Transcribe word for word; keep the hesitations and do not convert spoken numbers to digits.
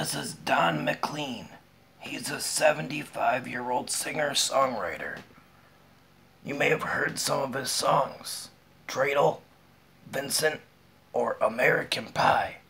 This is Don McLean. He's a seventy-five-year-old singer-songwriter. You may have heard some of his songs. Dreidel, Vincent, or American Pie.